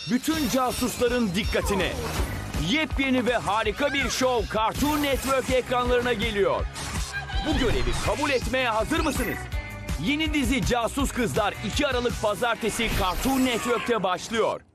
bütün casusların dikkatine. Yepyeni ve harika bir şov Cartoon Network ekranlarına geliyor. Bu görevi kabul etmeye hazır mısınız? Yeni dizi Casus Kızlar 2 Aralık Pazartesi Cartoon Network'te başlıyor.